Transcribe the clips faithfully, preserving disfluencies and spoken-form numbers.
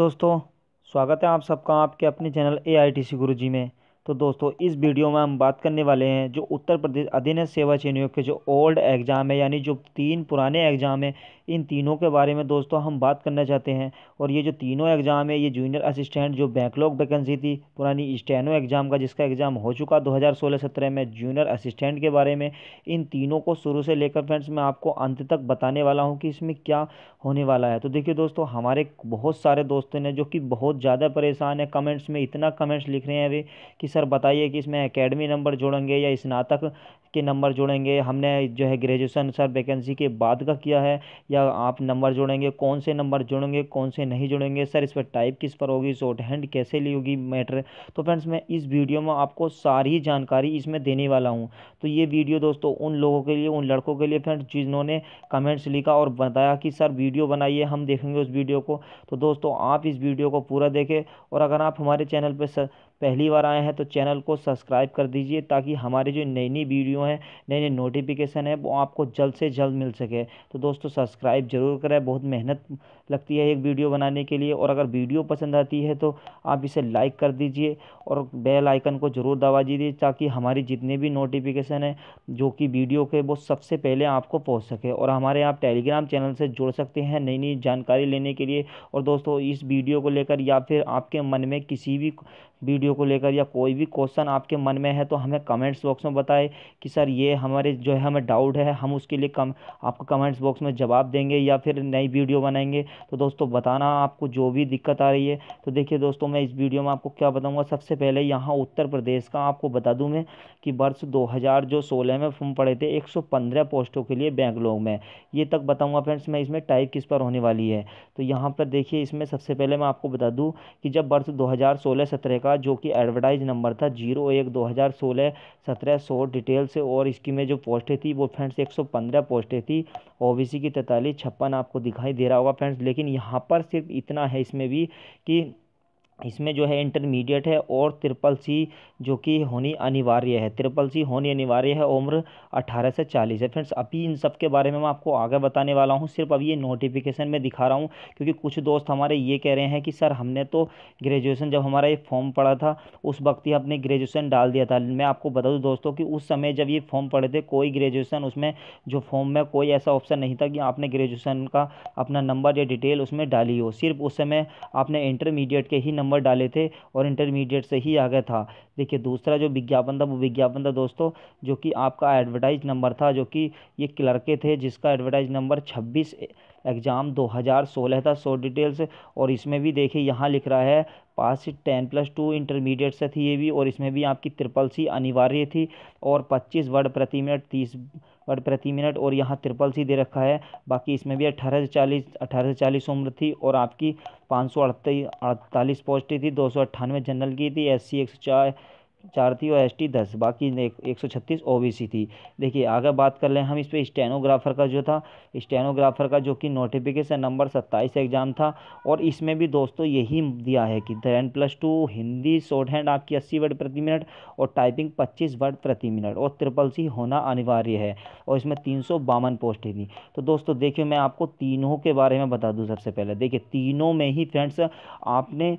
दोस्तों, स्वागत है आप सबका आपके अपने channel A I T C गुरुजी में। तो दोस्तों, इस वीडियो में हम बात करने वाले हैं जो उत्तर प्रदेश अधीनस्थ सेवा चयन आयोग के जो ओल्ड एग्ज़ाम है, यानी जो तीन पुराने एग्ज़ाम है, इन तीनों के बारे में दोस्तों हम बात करना चाहते हैं। और ये जो तीनों एग्ज़ाम है, ये जूनियर असिस्टेंट जो बैकलॉग वैकेंसी थी पुरानी स्टेनो एग्ज़ाम का, जिसका एग्ज़ाम हो चुका दो हज़ार सोलह सत्रह में, जूनियर असिस्टेंट के बारे में इन तीनों को शुरू से लेकर फ्रेंड्स मैं आपको अंत तक बताने वाला हूँ कि इसमें क्या होने वाला है। तो देखिए दोस्तों, हमारे बहुत सारे दोस्तों ने जो कि बहुत ज़्यादा परेशान है, कमेंट्स में इतना कमेंट्स लिख रहे हैं वे कि सर बताइए कि इसमें एकेडमी नंबर जोड़ेंगे या स्नातक के नंबर जोड़ेंगे, हमने जो है ग्रेजुएशन सर वैकेंसी के बाद का किया है, या आप नंबर जोड़ेंगे, कौन से नंबर जोड़ेंगे कौन से नहीं जोड़ेंगे, सर इस पर टाइप किस पर होगी, शॉर्ट हैंड कैसे ली होगी मैटर। तो फ्रेंड्स, मैं इस वीडियो में आपको सारी जानकारी इसमें देने वाला हूँ। तो ये वीडियो दोस्तों उन लोगों के लिए, उन लड़कों के लिए फ्रेंड्स जिन्होंने कमेंट्स लिखा और बताया कि सर वीडियो बनाइए, हम देखेंगे उस वीडियो को। तो दोस्तों, आप इस वीडियो को पूरा देखें, और अगर आप हमारे चैनल पर पहली बार आए हैं तो चैनल को सब्सक्राइब कर दीजिए, ताकि हमारी जो नई नई वीडियो हैं, नई नई नोटिफिकेशन है, वो आपको जल्द से जल्द मिल सके। तो दोस्तों, सब्सक्राइब जरूर करें, बहुत मेहनत लगती है एक वीडियो बनाने के लिए। और अगर वीडियो पसंद आती है तो आप इसे लाइक कर दीजिए और बेल आइकन को ज़रूर दबा दीजिए, ताकि हमारी जितने भी नोटिफिकेशन है जो कि वीडियो के, वो सबसे पहले आपको पहुंच सके। और हमारे आप टेलीग्राम चैनल से जुड़ सकते हैं नई नई जानकारी लेने के लिए। और दोस्तों, इस वीडियो को लेकर या फिर आपके मन में किसी भी वीडियो को लेकर या कोई भी क्वेश्चन आपके मन में है, तो हमें कमेंट्स बॉक्स में बताएं कि सर ये हमारे जो है हमें डाउट है, हम उसके लिए कम आपको कमेंट्स बॉक्स में जवाब देंगे या फिर नई वीडियो बनाएंगे। तो दोस्तों, बताना आपको जो भी दिक्कत आ रही है। तो देखिए दोस्तों, मैं इस वीडियो में आपको क्या बताऊंगा। सबसे पहले यहाँ उत्तर प्रदेश का आपको बता दूं मैं कि वर्ष दो हज़ार जो सोलह में फॉर्म पड़े थे एक सौ पंद्रह पोस्टों के लिए बैकलॉग में, ये तक बताऊंगा फ्रेंड्स मैं इसमें टाइप किस पर होने वाली है। तो यहाँ पर देखिए, इसमें सबसे पहले मैं आपको बता दूँ कि जब वर्ष दो हज़ार सोलह सत्रह का जो कि एडवर्टाइज नंबर था जीरो एक दो हज़ार सोलह सत्रह सौ डिटेल से, और इसकी में जो पोस्टें थी वो फ्रेंड्स एक सौ पंद्रह पोस्टें थी। ओबीसी की तैंतालीस छप्पन आपको दिखाई दे रहा होगा फ्रेंड्स। लेकिन यहाँ पर सिर्फ इतना है इसमें भी कि इसमें जो है इंटरमीडिएट है और ट्रिपल सी जो कि होनी अनिवार्य है, ट्रिपल सी होनी अनिवार्य है, उम्र अठारह से चालीस है फ्रेंड्स। अभी इन सब के बारे में मैं आपको आगे बताने वाला हूँ, सिर्फ अभी ये नोटिफिकेशन में दिखा रहा हूँ, क्योंकि कुछ दोस्त हमारे ये कह रहे हैं कि सर हमने तो ग्रेजुएशन, जब हमारा ये फॉर्म पड़ा था उस वक्त ही अपने ग्रेजुएशन डाल दिया था। मैं आपको बता दूँ दोस्तों कि उस समय जब ये फॉर्म पड़े थे, कोई ग्रेजुएशन उसमें जो फॉर्म में कोई ऐसा ऑप्शन नहीं था कि आपने ग्रेजुएशन का अपना नंबर या डिटेल उसमें डाली हो। सिर्फ उस समय आपने इंटरमीडिएट के ही नंबर डाले थे और इंटरमीडिएट से ही आ गया था। देखिए, दूसरा जो विज्ञापन था वो विज्ञापन था दोस्तों जो कि आपका एडवर्टाइज नंबर था, जो कि ये क्लर्क के थे, जिसका एडवर्टाइज नंबर छब्बीस एग्ज़ाम दो हज़ार सोलह था, सौ डिटेल्स। और इसमें भी देखिए यहाँ लिख रहा है pass ten plus two intermediate से थी ये भी, और इसमें भी आपकी ट्रिपल सी अनिवार्य थी, और पच्चीस वर्ड प्रति मिनट, तीस वर्ड प्रति मिनट, और यहाँ ट्रिपल सी दे रखा है। बाकी इसमें भी अठारह से चालीस अठारह से चालीस उम्र थी, और आपकी पाँच सौ अड़तालीस पोस्टें थी, दो सौ अट्ठानवे जनरल की थी, एस सी एक सौ चार चार थी, और एस टी दस, बाकी एक एक सौ छत्तीस ओ बी सी थी। देखिए आगे बात कर लें हम इस पर स्टेनोग्राफर का जो था, स्टेनोग्राफर का जो कि नोटिफिकेशन नंबर सत्ताईस एग्ज़ाम था, और इसमें भी दोस्तों यही दिया है कि ten plus two Hindi shorthand आपकी अस्सी वर्ड प्रति मिनट और टाइपिंग पच्चीस वर्ड प्रति मिनट, और ट्रिपल सी होना अनिवार्य है, और इसमें तीन सौ बावन पोस्टें थी। तो दोस्तों देखिए, मैं आपको तीनों के बारे में बता दूं। सबसे पहले देखिए, तीनों में ही फ्रेंड्स आपने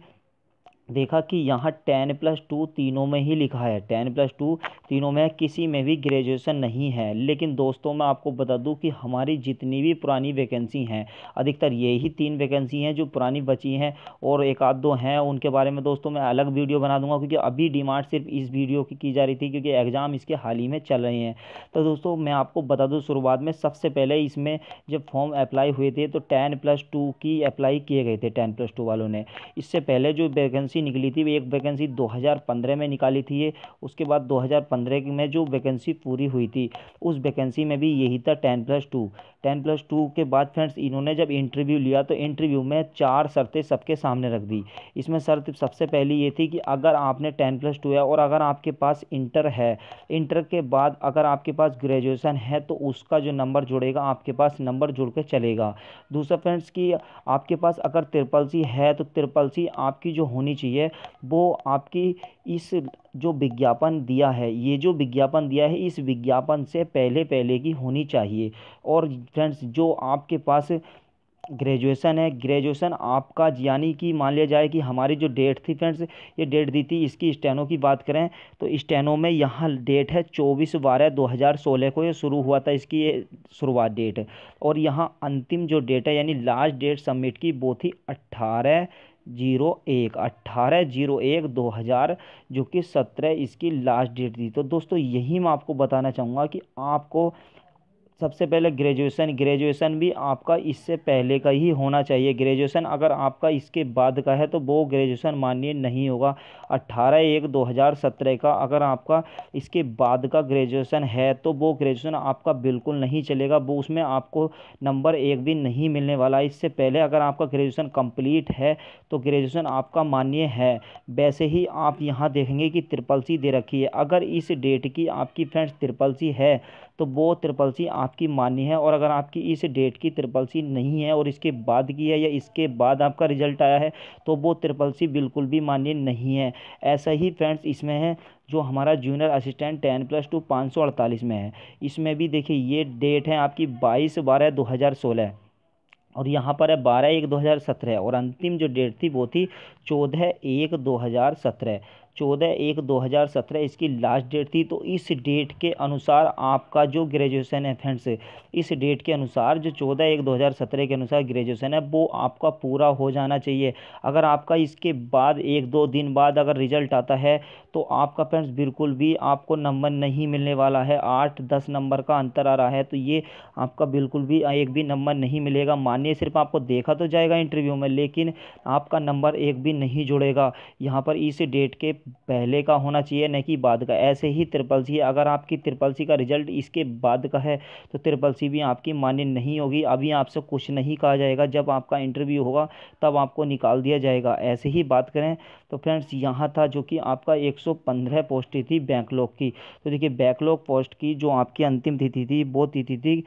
देखा कि यहाँ टेन प्लस टू तीनों में ही लिखा है, टेन प्लस टू तीनों में, किसी में भी ग्रेजुएशन नहीं है। लेकिन दोस्तों मैं आपको बता दूं कि हमारी जितनी भी पुरानी वैकेंसी हैं, अधिकतर यही तीन वैकेंसी हैं जो पुरानी बची हैं, और एक आध दो हैं उनके बारे में दोस्तों मैं अलग वीडियो बना दूंगा, क्योंकि अभी डिमांड सिर्फ इस वीडियो की की जा रही थी, क्योंकि एग्ज़ाम इसके हाल ही में चल रहे हैं। तो दोस्तों मैं आपको बता दूँ शुरुआत में, सबसे पहले इसमें जब फॉर्म अप्लाई हुए थे तो टेन प्लस टू की अप्लाई किए गए थे टेन प्लस टू वालों ने। इससे पहले जो वैकेंसी निकली थी, एक वैकेंसी दो हज़ार पंद्रह में निकाली थी ये, उसके बाद दो हज़ार पंद्रह में जो वैकेंसी पूरी हुई थी उस वैकेंसी में भी यही था ten plus two. Ten plus two के बाद फ्रेंड्स इन्होंने जब इंटरव्यू लिया तो इंटरव्यू में चार शर्तें सबके सामने रख दी। इसमें शर्त सबसे पहली ये थी कि अगर आपने टेन प्लस टू है और अगर आपके पास इंटर है, इंटर के बाद अगर आपके पास ग्रेजुएशन है तो उसका जो नंबर जुड़ेगा आपके पास नंबर जुड़ के चलेगा। दूसरा फ्रेंड्स कि आपके पास अगर ट्रिपल सी है तो ट्रिपल सी आपकी जो होनी चाहिए वो आपकी इस जो विज्ञापन दिया है, ये जो विज्ञापन दिया है इस विज्ञापन से पहले पहले की होनी चाहिए। और फ्रेंड्स जो आपके पास ग्रेजुएशन है। ग्रेजुएशन आपका यानी कि मान लिया जाए कि हमारी जो डेट थी फ्रेंड्स, ये डेट दी थी, इसकी स्टेनो की बात करें तो स्टेनो में यहाँ डेट है चौबीस बारह दो हज़ार सोलह को ये शुरू हुआ था, इसकी ये शुरुआत डेट। और यहाँ अंतिम जो डेट है यानी लास्ट डेट सबमिट की वो थी अट्ठारह जीरो एक अट्ठारह जीरो एक दो हज़ार, जो कि सत्रह इसकी लास्ट डेट थी। तो दोस्तों यही मैं आपको बताना चाहूँगा कि आपको सबसे पहले ग्रेजुएशन ग्रेजुएशन भी आपका इससे पहले का ही होना चाहिए। ग्रेजुएशन अगर आपका इसके बाद का है तो वो ग्रेजुएशन मान्य नहीं होगा। अट्ठारह एक दो हज़ार सत्रह का अगर आपका इसके बाद का ग्रेजुएशन है तो वो ग्रेजुएशन आपका बिल्कुल नहीं चलेगा, वो उसमें आपको नंबर एक भी नहीं मिलने वाला। इससे पहले अगर आपका ग्रेजुएशन कंप्लीट है तो ग्रेजुएशन आपका मान्य है। वैसे ही आप यहाँ देखेंगे कि ट्रिपल सी दे रखी है, अगर इस डेट की आपकी फ्रेंड्स ट्रिपल सी है तो वो ट्रिपल सी आपकी मान्य है। और अगर आपकी इस डेट की ट्रिपल सी नहीं है और इसके बाद की है या इसके बाद आपका रिजल्ट आया है तो वो ट्रिपल सी बिल्कुल भी मान्य नहीं है। ऐसा ही फ्रेंड्स इसमें है जो हमारा junior assistant ten plus two पाँच सौ अड़तालीस में है, इसमें भी देखिए ये डेट है आपकी बाईस बारह दो हज़ार सोलह और यहाँ पर है बारह एक दो हज़ार सत्रह और अंतिम जो डेट थी वो थी चौदह एक दो हज़ार सत्रह चौदह एक दो हज़ार सत्रह इसकी लास्ट डेट थी। तो इस डेट के अनुसार आपका जो ग्रेजुएशन है फ्रेंड्स, इस डेट के अनुसार जो चौदह एक दो हज़ार सत्रह के अनुसार ग्रेजुएशन है वो आपका पूरा हो जाना चाहिए। अगर आपका इसके बाद एक दो दिन बाद अगर रिजल्ट आता है तो आपका फ्रेंड्स बिल्कुल भी आपको नंबर नहीं मिलने वाला है। आठ दस नंबर का अंतर आ रहा है तो ये आपका बिल्कुल भी एक भी नंबर नहीं मिलेगा। मानिए सिर्फ आपको देखा तो जाएगा इंटरव्यू में लेकिन आपका नंबर एक भी नहीं जुड़ेगा। यहाँ पर इस डेट के पहले का होना चाहिए न कि बाद का। ऐसे ही ट्रिपल सी, अगर आपकी ट्रिपल सी का रिजल्ट इसके बाद का है तो ट्रिपल सी भी आपकी मान्य नहीं होगी। अभी आपसे कुछ नहीं कहा जाएगा, जब आपका इंटरव्यू होगा तब आपको निकाल दिया जाएगा। ऐसे ही बात करें तो फ्रेंड्स यहाँ था जो कि आपका एक सौ पंद्रह पोस्टें थी बैकलॉग की। तो देखिए बैकलॉग पोस्ट की जो आपकी अंतिम तिथि थी वो तिथि थी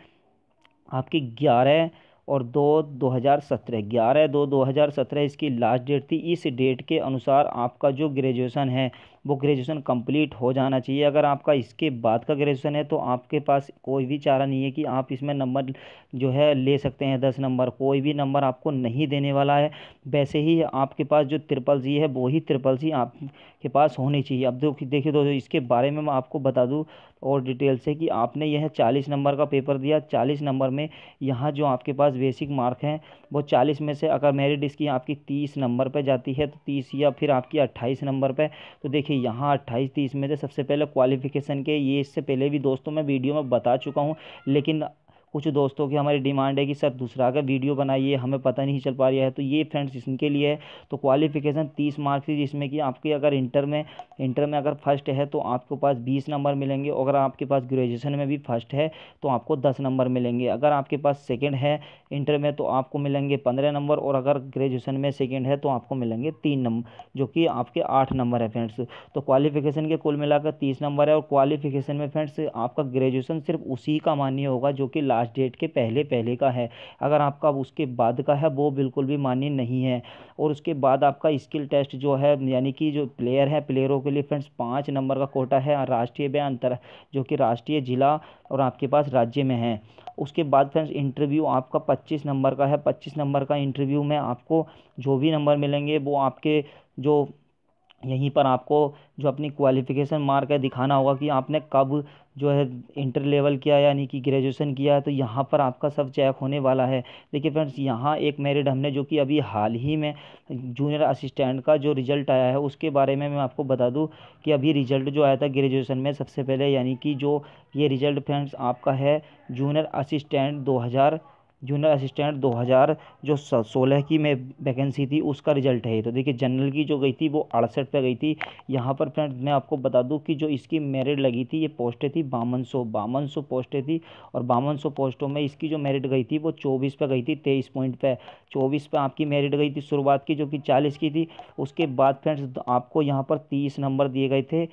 आपकी ग्यारह और दो दो हज़ार सत्रह ग्यारह दो दो हज़ार सत्रह इसकी लास्ट डेट थी। इस डेट के अनुसार आपका जो ग्रेजुएशन है वो ग्रेजुएशन कंप्लीट हो जाना चाहिए। अगर आपका इसके बाद का ग्रेजुएशन है तो आपके पास कोई भी चारा नहीं है कि आप इसमें नंबर जो है ले सकते हैं। दस नंबर कोई भी नंबर आपको नहीं देने वाला है। वैसे ही आपके पास जो ट्रिपल सी है वो ही ट्रिपल सी आपके पास होनी चाहिए। अब देखिए देखिए दोस्तों इसके बारे में मैं आपको बता दूं और डिटेल से कि आपने यह चालीस नंबर का पेपर दिया। चालीस नंबर में यहाँ जो आपके पास बेसिक मार्क हैं वो चालीस में से अगर मेरिट इसकी आपकी तीस नंबर पे जाती है तो तीस या फिर आपकी अट्ठाईस नंबर पे, तो देखिए यहाँ अट्ठाईस तीस में से सबसे पहले क्वालिफिकेशन के ये इससे पहले भी दोस्तों मैं वीडियो में बता चुका हूँ, लेकिन कुछ दोस्तों की हमारी डिमांड है कि सर दूसरा का वीडियो बनाइए, हमें पता नहीं चल पा रहा है। तो ये फ्रेंड्स इनके लिए है। तो क्वालिफिकेशन तीस मार्क्स थी जिसमें कि आपके अगर इंटर में इंटर में अगर फर्स्ट है तो आपके पास बीस नंबर मिलेंगे। अगर आपके पास ग्रेजुएशन में भी फर्स्ट है तो आपको दस नंबर मिलेंगे। अगर आपके पास सेकेंड है इंटर में तो आपको मिलेंगे पंद्रह नंबर और अगर ग्रेजुएशन में सेकेंड है तो आपको मिलेंगे तीन नंबर जो कि आपके आठ नंबर है फ्रेंड्स। तो क्वालिफिकेशन के कुल मिलाकर तीस नंबर है और क्वालिफिकेशन में फ्रेंड्स आपका ग्रेजुएशन सिर्फ उसी का मान्य होगा जो कि लास्ट डेट के पहले पहले का है। अगर आपका उसके बाद का है वो बिल्कुल भी मान्य नहीं है। और उसके बाद आपका स्किल टेस्ट जो है यानी कि जो प्लेयर है प्लेयरों के लिए फ्रेंड्स पाँच नंबर का कोटा है राष्ट्रीय व अंतर जो कि राष्ट्रीय जिला और आपके पास राज्य में है। उसके बाद फ्रेंड्स इंटरव्यू आपका पच्चीस नंबर का है। पच्चीस नंबर का इंटरव्यू में आपको जो भी नंबर मिलेंगे वो आपके जो यहीं पर आपको जो अपनी क्वालिफिकेशन मार्क है दिखाना होगा कि आपने कब जो है इंटर लेवल किया यानी कि ग्रेजुएशन किया है। तो यहाँ पर आपका सब चेक होने वाला है। देखिए फ्रेंड्स यहाँ एक मेरिट हमने जो कि अभी हाल ही में जूनियर असिस्टेंट का जो रिज़ल्ट आया है उसके बारे में मैं आपको बता दूं कि अभी रिज़ल्ट जो आया था ग्रेजुएशन में सबसे पहले यानी कि जो ये रिज़ल्ट फ्रेंड्स आपका है जूनियर असिस्टेंट दो हज़ार जूनियर असिस्टेंट दो हज़ार जो सोलह की में वैकेंसी थी उसका रिजल्ट है। तो देखिए जनरल की जो गई थी वो अड़सठ पे गई थी। यहाँ पर फ्रेंड्स मैं आपको बता दूं कि जो इसकी मेरिट लगी थी ये पोस्टें थी बावन सौ बावन सौ पोस्टें थी और बावन सौ पोस्टों में इसकी जो मेरिट गई थी वो चौबीस पे गई थी तेईस पॉइंट पे चौबीस पे आपकी मेरिट गई थी शुरुआत की जो कि चालीस की थी। उसके बाद फ्रेंड्स आपको यहाँ पर तीस नंबर दिए गए थे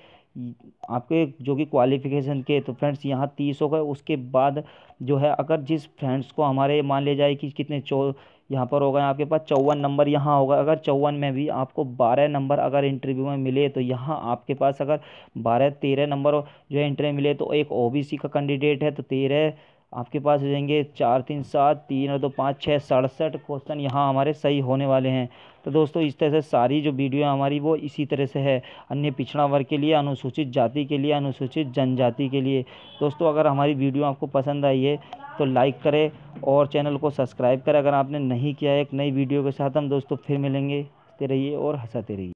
आपके जो कि क्वालिफिकेशन के। तो फ्रेंड्स यहाँ तीस हो गए। उसके बाद जो है अगर जिस फ्रेंड्स को हमारे मान ले जाए कि कितने चौ यहाँ पर होगा आपके पास चौवन नंबर यहाँ होगा। अगर चौवन में भी आपको बारह नंबर अगर इंटरव्यू में मिले तो यहाँ आपके पास अगर बारह तेरह नंबर जो है इंटरव्यू मिले तो एक ओबीसी का कैंडिडेट है तो तेरह आपके पास हो जाएंगे चार तीन सात, तीन और दो पाँच, छः, सड़सठ क्वेश्चन यहाँ हमारे सही होने वाले हैं। तो दोस्तों इस तरह से सारी जो वीडियो है हमारी वो इसी तरह से है, अन्य पिछड़ा वर्ग के लिए, अनुसूचित जाति के लिए, अनुसूचित जनजाति के लिए। दोस्तों अगर हमारी वीडियो आपको पसंद आई है तो लाइक करें और चैनल को सब्सक्राइब करें अगर आपने नहीं किया है। एक नई वीडियो के साथ हम दोस्तों फिर मिलेंगे। हंसते रहिए और हंसाते रहिए।